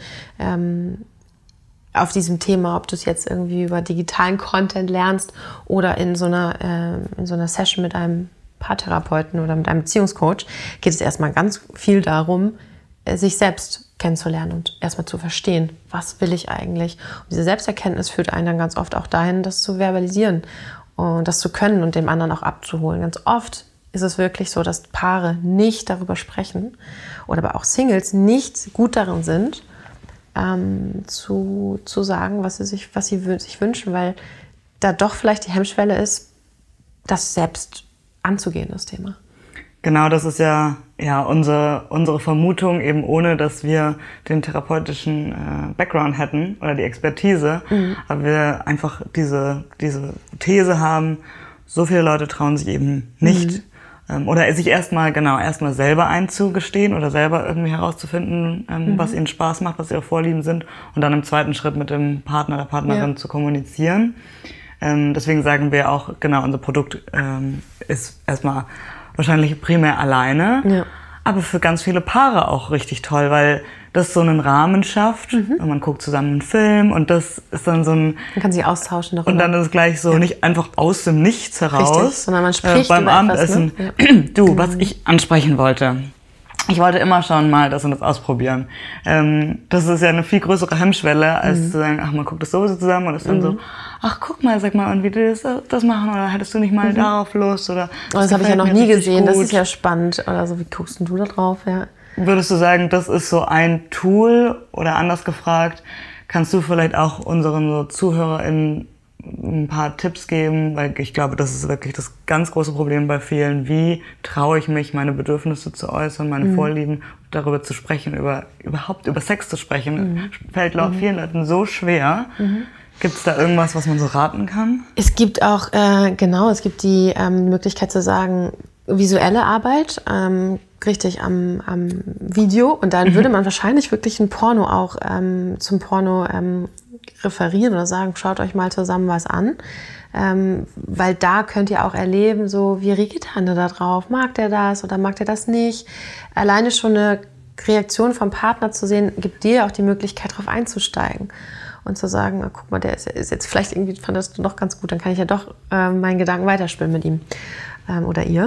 [SPEAKER 1] auf diesem Thema, ob du es jetzt irgendwie über digitalen Content lernst oder in so einer Session mit einem Paartherapeuten oder mit einem Beziehungscoach, geht es erstmal ganz viel darum, sich selbst kennenzulernen und erstmal zu verstehen, was will ich eigentlich. Und diese Selbsterkenntnis führt einen dann ganz oft auch dahin, das zu verbalisieren und das zu können und dem anderen auch abzuholen. Ganz oft ist es wirklich so, dass Paare nicht darüber sprechen oder aber auch Singles nicht gut darin sind, zu sagen, was sie sich wünschen, weil da doch vielleicht die Hemmschwelle ist, das selbst anzugehen, das Thema.
[SPEAKER 2] Genau, das ist ja unsere Vermutung, eben ohne, dass wir den therapeutischen Background hätten oder die Expertise. Aber wir einfach diese These haben, so viele Leute trauen sich eben nicht. Oder sich erstmal selber einzugestehen oder selber irgendwie herauszufinden, was ihnen Spaß macht, was ihre Vorlieben sind und dann im zweiten Schritt mit dem Partner, der Partnerin zu kommunizieren. Deswegen sagen wir auch, genau, unser Produkt ist erstmal wahrscheinlich primär alleine, aber für ganz viele Paare auch richtig toll, weil das so einen Rahmen schafft und man guckt zusammen einen Film und das ist dann so ein...
[SPEAKER 1] Man kann sich austauschen darüber.
[SPEAKER 2] Und dann ist es gleich so nicht einfach aus dem Nichts heraus.
[SPEAKER 1] Richtig, sondern man spricht
[SPEAKER 2] beim
[SPEAKER 1] über
[SPEAKER 2] Abendessen.
[SPEAKER 1] Etwas, ne?
[SPEAKER 2] Du, was ich ansprechen wollte. Ich wollte immer schon mal das und das ausprobieren. Das ist ja eine viel größere Hemmschwelle, als zu sagen, ach, man guckt das sowieso zusammen und ist dann so, ach, guck mal, sag mal, und wie die das machen oder hättest du nicht mal darauf Lust oder...
[SPEAKER 1] Das habe ich ja noch nie gesehen, das ist ja spannend. Oder so, wie guckst denn du da drauf? Ja.
[SPEAKER 2] Würdest du sagen, das ist so ein Tool oder anders gefragt, kannst du vielleicht auch unseren so ZuhörerInnen ein paar Tipps geben, weil ich glaube, das ist wirklich das ganz große Problem bei vielen. Wie traue ich mich, meine Bedürfnisse zu äußern, meine Vorlieben, darüber zu sprechen, überhaupt über Sex zu sprechen, fällt vielen Leuten so schwer. Gibt es da irgendwas, was man so raten kann?
[SPEAKER 1] Es gibt auch, es gibt die Möglichkeit zu sagen, visuelle Arbeit, richtig am Video. Und dann würde man wahrscheinlich wirklich ein Porno auch zum Porno referieren oder sagen, schaut euch mal zusammen was an. Weil da könnt ihr auch erleben, so wie reagiert der da drauf? Mag der das oder mag der das nicht? Alleine schon eine Reaktion vom Partner zu sehen, gibt dir auch die Möglichkeit, darauf einzusteigen. Und zu sagen, na, guck mal, der ist jetzt vielleicht irgendwie, fandest du doch ganz gut, dann kann ich ja doch meinen Gedanken weiterspielen mit ihm oder ihr.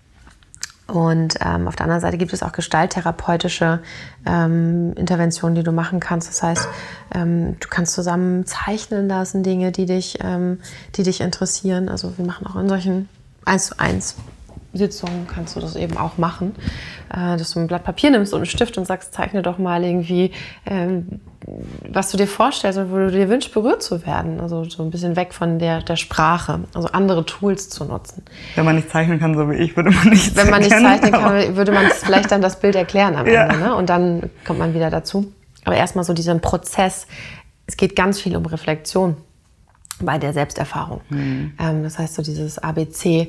[SPEAKER 1] Und auf der anderen Seite gibt es auch gestalttherapeutische Interventionen, die du machen kannst. Das heißt, du kannst zusammen zeichnen, da sind Dinge, die dich interessieren. Also wir machen auch in solchen 1:1 Sitzungen kannst du das eben auch machen, dass du ein Blatt Papier nimmst und einen Stift und sagst, zeichne doch mal irgendwie, was du dir vorstellst und wo du dir wünschst, berührt zu werden. Also so ein bisschen weg von der Sprache, also andere Tools zu nutzen.
[SPEAKER 2] Wenn man nicht zeichnen kann, so wie ich, würde man nicht
[SPEAKER 1] Wenn man nicht zeichnen kann, würde man vielleicht dann das Bild erklären am Ende. Ne? Und dann kommt man wieder dazu. Aber erstmal so diesen Prozess, es geht ganz viel um Reflexion bei der Selbsterfahrung. Das heißt so dieses ABC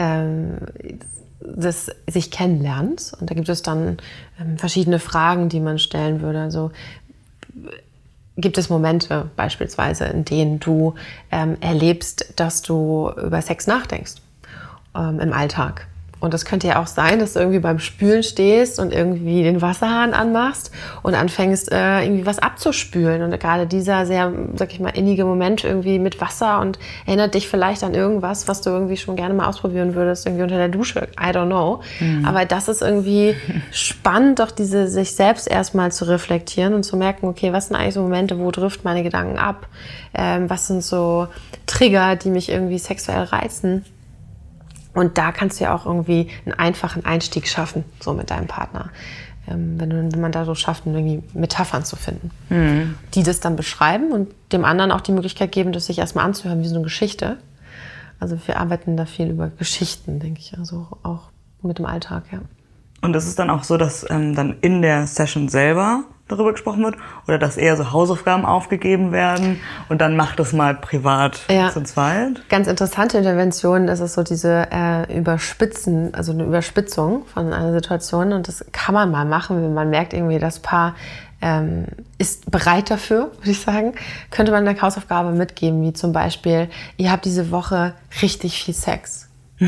[SPEAKER 1] des sich kennenlernens. Und da gibt es dann verschiedene Fragen, die man stellen würde. Also gibt es Momente beispielsweise, in denen du erlebst, dass du über Sex nachdenkst im Alltag. Und das könnte ja auch sein, dass du irgendwie beim Spülen stehst und irgendwie den Wasserhahn anmachst und anfängst, irgendwie was abzuspülen. Und gerade dieser sehr, sag ich mal, innige Moment irgendwie mit Wasser und erinnert dich vielleicht an irgendwas, was du irgendwie schon gerne mal ausprobieren würdest, irgendwie unter der Dusche. I don't know. Aber das ist irgendwie spannend, doch sich selbst erstmal zu reflektieren und zu merken, okay, was sind eigentlich so Momente, wo trifft meine Gedanken ab? Was sind so Trigger, die mich irgendwie sexuell reizen? Und da kannst du ja auch irgendwie einen einfachen Einstieg schaffen, so mit deinem Partner. Wenn man da so schafft, irgendwie Metaphern zu finden, die das dann beschreiben und dem anderen auch die Möglichkeit geben, das sich erstmal anzuhören wie so eine Geschichte. Also wir arbeiten da viel über Geschichten, denke ich, also auch mit dem Alltag, ja.
[SPEAKER 2] Und ist es dann auch so, dass dann in der Session selber darüber gesprochen wird oder dass eher so Hausaufgaben aufgegeben werden und dann macht es mal privat zu zweit?
[SPEAKER 1] Ganz interessante Intervention, das ist so diese Überspitzen, also eine Überspitzung von einer Situation und das kann man mal machen, wenn man merkt irgendwie, das Paar ist bereit dafür, würde ich sagen, könnte man eine Hausaufgabe mitgeben, wie zum Beispiel, ihr habt diese Woche richtig viel Sex.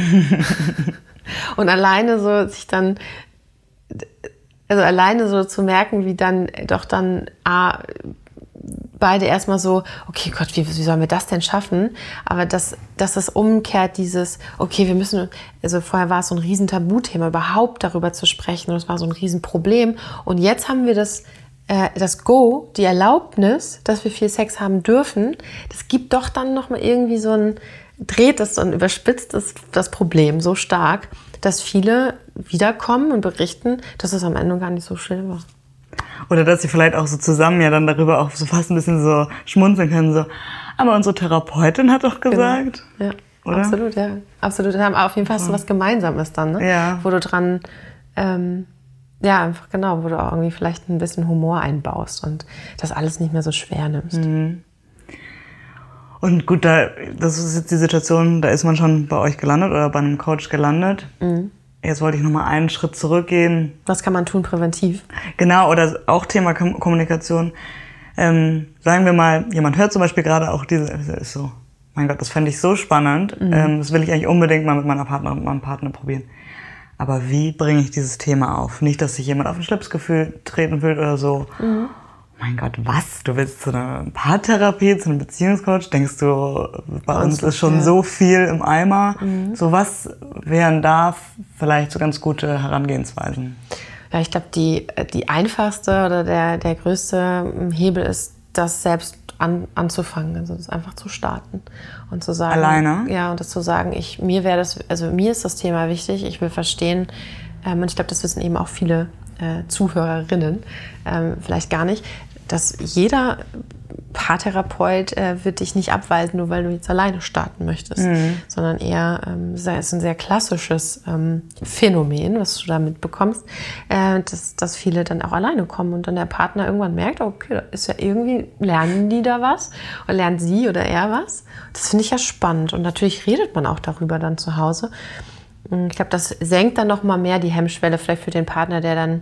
[SPEAKER 1] Und alleine so sich dann, also alleine so zu merken, wie dann doch dann beide erstmal so, okay Gott, wie sollen wir das denn schaffen? Aber dass es umkehrt dieses, okay, wir müssen, also vorher war es so ein riesen Tabuthema, überhaupt darüber zu sprechen und es war so ein Riesenproblem und jetzt haben wir das Go, die Erlaubnis, dass wir viel Sex haben dürfen, das gibt doch dann nochmal irgendwie so ein, dreht es und überspitzt es das Problem so stark, dass viele wiederkommen und berichten, dass es am Ende gar nicht so schlimm war.
[SPEAKER 2] Oder dass sie vielleicht auch so zusammen ja dann darüber auch so fast ein bisschen so schmunzeln können, so, aber unsere Therapeutin hat doch gesagt.
[SPEAKER 1] Genau.
[SPEAKER 2] oder?
[SPEAKER 1] Absolut, ja. Absolut. Auf jeden Fall hast du was Gemeinsames dann, ne?
[SPEAKER 2] Ja.
[SPEAKER 1] Wo du dran, einfach genau, wo du auch irgendwie vielleicht ein bisschen Humor einbaust und das alles nicht mehr so schwer nimmst.
[SPEAKER 2] Und gut, das ist jetzt die Situation, da ist man schon bei euch gelandet oder bei einem Coach gelandet. Jetzt wollte ich nochmal einen Schritt zurückgehen.
[SPEAKER 1] Was kann man tun präventiv?
[SPEAKER 2] Genau, oder auch Thema Kommunikation. Sagen wir mal, jemand hört zum Beispiel gerade auch ist so, mein Gott, das fände ich so spannend. Das will ich eigentlich unbedingt mal mit meiner Partnerin und meinem Partner probieren. Aber wie bringe ich dieses Thema auf? Nicht, dass sich jemand auf den Schlips treten will oder so. Mein Gott, was? Du willst zu einer Paartherapie, zu einem Beziehungscoach? Denkst du, bei uns ist schon so viel im Eimer? So, was wären da vielleicht so ganz gute Herangehensweisen?
[SPEAKER 1] Ja, ich glaube, die einfachste oder der größte Hebel ist, das selbst anzufangen, also das einfach zu starten und zu sagen.
[SPEAKER 2] Alleine?
[SPEAKER 1] Ja, und das zu sagen, mir ist das Thema wichtig, ich will verstehen, und ich glaube, das wissen eben auch viele Zuhörerinnen, vielleicht gar nicht, dass jeder Paartherapeut wird dich nicht abweisen, nur weil du jetzt alleine starten möchtest, sondern eher, es ist ein sehr klassisches Phänomen, was du da mitbekommst, dass viele dann auch alleine kommen und dann der Partner irgendwann merkt, okay, da ist ja irgendwie, lernen die da was oder lernt sie oder er was. Das finde ich ja spannend und natürlich redet man auch darüber dann zu Hause. Ich glaube, das senkt dann noch mal mehr die Hemmschwelle vielleicht für den Partner, der dann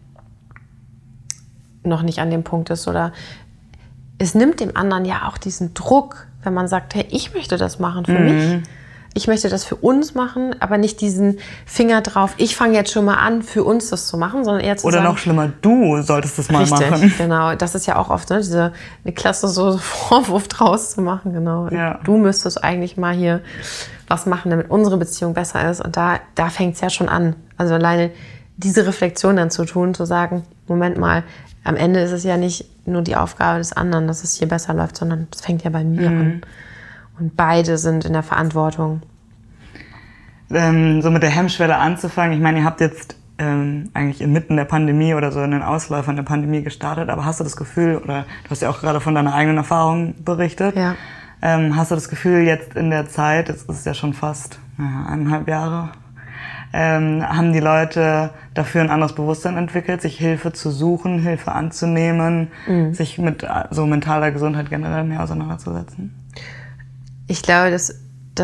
[SPEAKER 1] noch nicht an dem Punkt ist, oder es nimmt dem anderen ja auch diesen Druck, wenn man sagt, hey, ich möchte das machen für mich, ich möchte das für uns machen, aber nicht diesen Finger drauf, ich fange jetzt schon mal an, für uns das zu machen, sondern eher zu sagen...
[SPEAKER 2] Oder noch schlimmer, du solltest das mal machen.
[SPEAKER 1] Richtig, genau, das ist ja auch oft eine Klasse, so Vorwurf draus zu machen, genau.
[SPEAKER 2] Ja.
[SPEAKER 1] Du müsstest eigentlich mal hier was machen, damit unsere Beziehung besser ist, und da fängt es ja schon an, also alleine diese Reflexion dann zu tun, zu sagen, Moment mal, am Ende ist es ja nicht nur die Aufgabe des anderen, dass es hier besser läuft, sondern es fängt ja bei mir an. Und beide sind in der Verantwortung.
[SPEAKER 2] So mit der Hemmschwelle anzufangen. Ich meine, ihr habt jetzt eigentlich inmitten der Pandemie oder so in den Ausläufern der Pandemie gestartet, aber hast du das Gefühl, oder du hast ja auch gerade von deiner eigenen Erfahrung berichtet,
[SPEAKER 1] Ja.
[SPEAKER 2] Hast du das Gefühl, jetzt in der Zeit, jetzt ist es ja schon fast 1,5 Jahre, haben die Leute dafür ein anderes Bewusstsein entwickelt, sich Hilfe zu suchen, Hilfe anzunehmen, sich mit so mentaler Gesundheit generell mehr auseinanderzusetzen?
[SPEAKER 1] Ich glaube, dass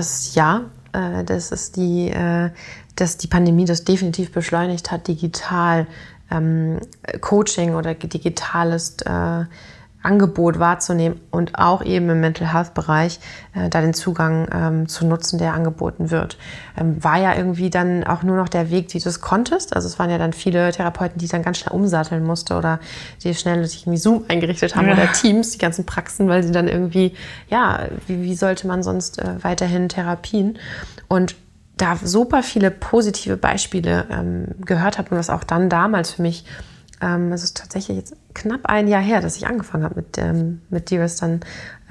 [SPEAKER 1] die Pandemie das definitiv beschleunigt hat, digital Coaching oder digitales Angebot wahrzunehmen und auch eben im Mental Health Bereich da den Zugang zu nutzen, der angeboten wird. War ja irgendwie dann auch nur noch der Weg, wie du es konntest. Also es waren ja dann viele Therapeuten, die dann ganz schnell umsatteln musste oder die schnell sich irgendwie Zoom eingerichtet haben oder Teams, die ganzen Praxen, weil sie dann irgendwie, wie sollte man sonst weiterhin Therapien? Und da super viele positive Beispiele gehört habe und was auch dann damals für mich, es ist tatsächlich jetzt knapp 1 Jahr her, dass ich angefangen habe mit Dearest dann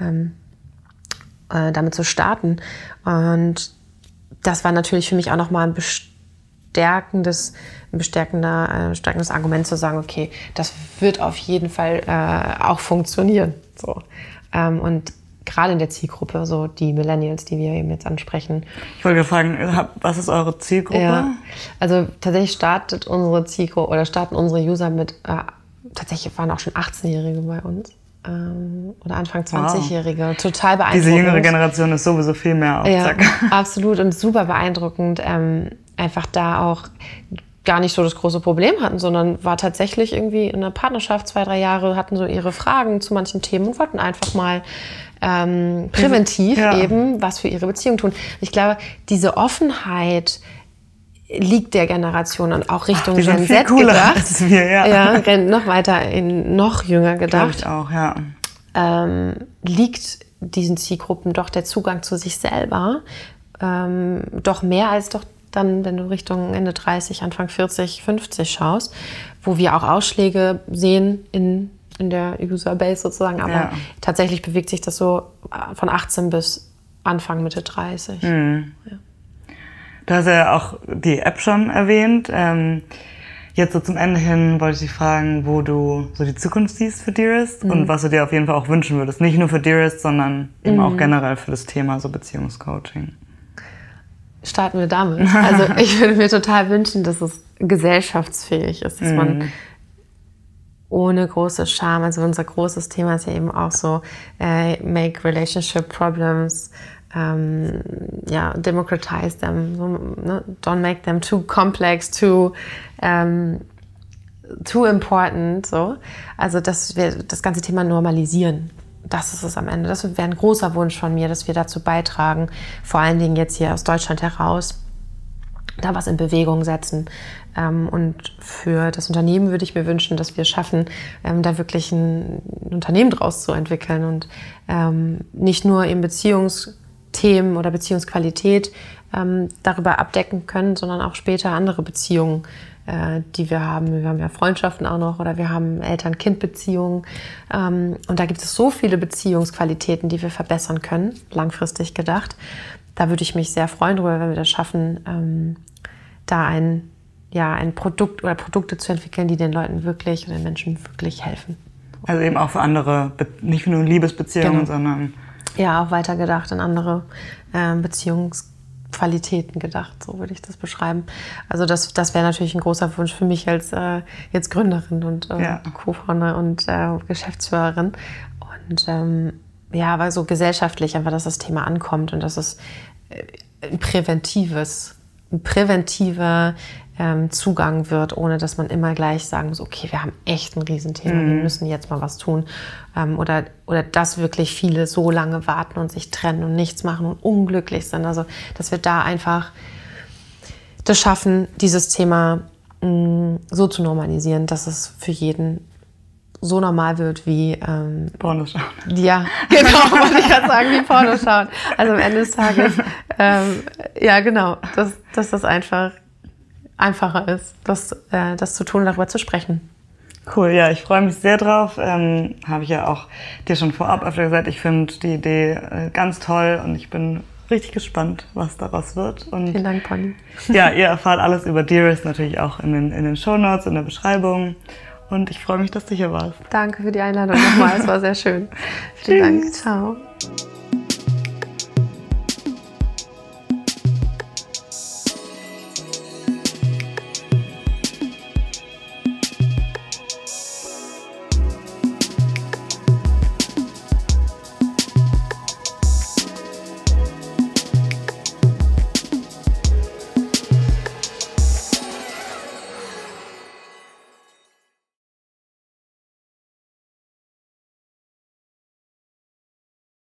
[SPEAKER 1] damit zu starten. Und das war natürlich für mich auch nochmal ein bestärkendes Argument zu sagen, okay, das wird auf jeden Fall auch funktionieren. So. Und gerade in der Zielgruppe, so die Millennials, die wir eben jetzt ansprechen.
[SPEAKER 2] Ich wollte fragen, was ist eure Zielgruppe?
[SPEAKER 1] Ja, also tatsächlich starten unsere User mit, tatsächlich waren auch schon 18-Jährige bei uns oder Anfang 20-Jährige. Wow. Total beeindruckend.
[SPEAKER 2] Diese jüngere Generation ist sowieso viel mehr auf Zack.
[SPEAKER 1] Ja, absolut, und super beeindruckend. Einfach da auch gar nicht so das große Problem hatten, sondern war tatsächlich irgendwie in einer Partnerschaft 2-3 Jahre, hatten so ihre Fragen zu manchen Themen und wollten einfach mal präventiv eben was für ihre Beziehung tun. Ich glaube, diese Offenheit liegt der Generation und auch Richtung Gen Z gedacht.
[SPEAKER 2] Als wir,
[SPEAKER 1] noch weiter, noch jünger gedacht.
[SPEAKER 2] Ich auch, ja.
[SPEAKER 1] Liegt diesen Zielgruppen doch der Zugang zu sich selber doch mehr als doch dann, wenn du Richtung Ende 30, Anfang 40, 50 schaust, wo wir auch Ausschläge sehen in der Userbase sozusagen, aber tatsächlich bewegt sich das so von 18 bis Anfang, Mitte 30. Ja.
[SPEAKER 2] Du hast ja auch die App schon erwähnt. Jetzt so zum Ende hin wollte ich dich fragen, wo du so die Zukunft siehst für Dearest und was du dir auf jeden Fall auch wünschen würdest. Nicht nur für Dearest, sondern eben auch generell für das Thema so Beziehungscoaching.
[SPEAKER 1] starten wir damit. Also ich würde mir total wünschen, dass es gesellschaftsfähig ist, dass man ohne große Scham, also unser großes Thema ist ja eben auch so, make relationship problems, democratize them, so, ne? Don't make them too complex, too important, so. Also, dass wir das ganze Thema normalisieren. Das ist es am Ende. Das wäre ein großer Wunsch von mir, dass wir dazu beitragen, vor allen Dingen jetzt hier aus Deutschland heraus, da was in Bewegung setzen. Und für das Unternehmen würde ich mir wünschen, dass wir schaffen, da wirklich ein Unternehmen draus zu entwickeln und nicht nur eben Beziehungsthemen oder Beziehungsqualität darüber abdecken können, sondern auch später andere Beziehungen, die wir haben. Wir haben ja Freundschaften auch noch oder wir haben Eltern-Kind-Beziehungen. Und da gibt es so viele Beziehungsqualitäten, die wir verbessern können, langfristig gedacht. Da würde ich mich sehr freuen darüber, wenn wir das schaffen, da ein Produkt oder Produkte zu entwickeln, die den Leuten wirklich oder den Menschen wirklich helfen.
[SPEAKER 2] Also eben auch für andere, nicht nur Liebesbeziehungen, sondern...
[SPEAKER 1] Ja, auch weitergedacht in andere Beziehungsqualitäten gedacht, so würde ich das beschreiben. Also das wäre natürlich ein großer Wunsch für mich als jetzt Gründerin und Co-Founder und Geschäftsführerin. Und weil so gesellschaftlich einfach, dass das Thema ankommt und dass es ein präventiver Zugang wird, ohne dass man immer gleich sagen muss, okay, wir haben echt ein Riesenthema, wir müssen jetzt mal was tun. Oder dass wirklich viele so lange warten und sich trennen und nichts machen und unglücklich sind. Also, dass wir da einfach das schaffen, dieses Thema so zu normalisieren, dass es für jeden so normal wird wie...
[SPEAKER 2] Porno schauen.
[SPEAKER 1] Ja, genau, wollte ich gerade sagen, wie Porno schauen. Also am Ende des Tages, dass das einfach einfacher ist, das zu tun, darüber zu sprechen.
[SPEAKER 2] Cool, ja, ich freue mich sehr drauf. Habe ich ja auch dir schon vorab öfter gesagt, ich finde die Idee ganz toll und ich bin richtig gespannt, was daraus wird. Und
[SPEAKER 1] vielen Dank, Pony.
[SPEAKER 2] Ja, ihr erfahrt alles über Dearest natürlich auch in den Shownotes, in der Beschreibung. Und ich freue mich, dass du hier warst.
[SPEAKER 1] Danke für die Einladung nochmal, es war sehr schön. Vielen Dank, ciao.